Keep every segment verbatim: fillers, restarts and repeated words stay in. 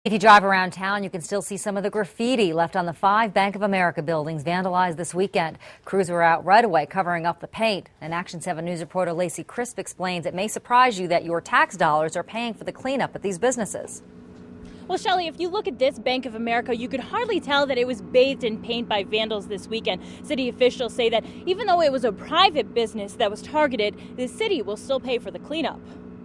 If you drive around town, you can still see some of the graffiti left on the five Bank of America buildings vandalized this weekend. Crews were out right away covering up the paint. And Action seven News reporter Lacey Crisp explains it may surprise you that your tax dollars are paying for the cleanup at these businesses. Well, Shelley, if you look at this Bank of America, you could hardly tell that it was bathed in paint by vandals this weekend. City officials say that even though it was a private business that was targeted, the city will still pay for the cleanup.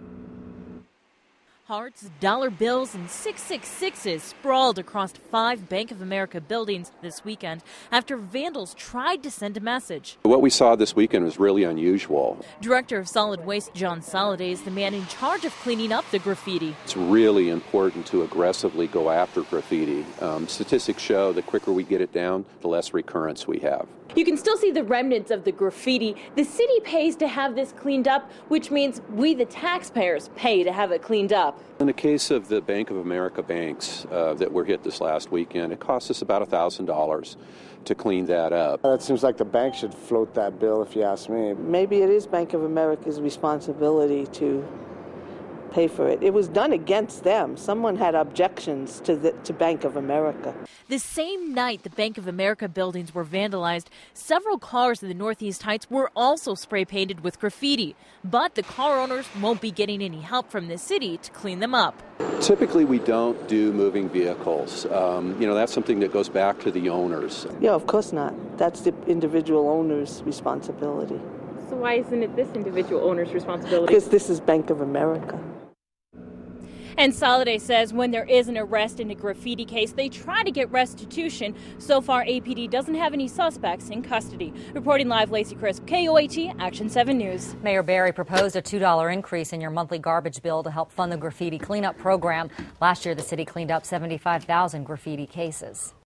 Hearts, dollar bills, and six six sixes sprawled across five Bank of America buildings this weekend after vandals tried to send a message. What we saw this weekend was really unusual. Director of Solid Waste John Soliday is the man in charge of cleaning up the graffiti. It's really important to aggressively go after graffiti. Um, statistics show the quicker we get it down, the less recurrence we have. You can still see the remnants of the graffiti. The city pays to have this cleaned up, which means we, the taxpayers, pay to have it cleaned up. In the case of the Bank of America banks uh, that were hit this last weekend, it cost us about one thousand dollars to clean that up. It seems like the bank should float that bill, if you ask me. Maybe it is Bank of America's responsibility to pay for it. It was done against them. Someone had objections to the to Bank of America. The same night the Bank of America buildings were vandalized, several cars in the Northeast Heights were also spray painted with graffiti. But the car owners won't be getting any help from the city to clean them up. Typically, we don't do moving vehicles. Um, you know, that's something that goes back to the owners. Yeah, of course not. That's the individual owner's responsibility. So why isn't it this individual owner's responsibility? Because this is Bank of America. And Soliday says when there is an arrest in a graffiti case, they try to get restitution. So far, A P D doesn't have any suspects in custody. Reporting live, Lacey Crisp, K O A T, Action seven News. Mayor Barry proposed a two dollar increase in your monthly garbage bill to help fund the graffiti cleanup program. Last year, the city cleaned up seventy-five thousand graffiti cases.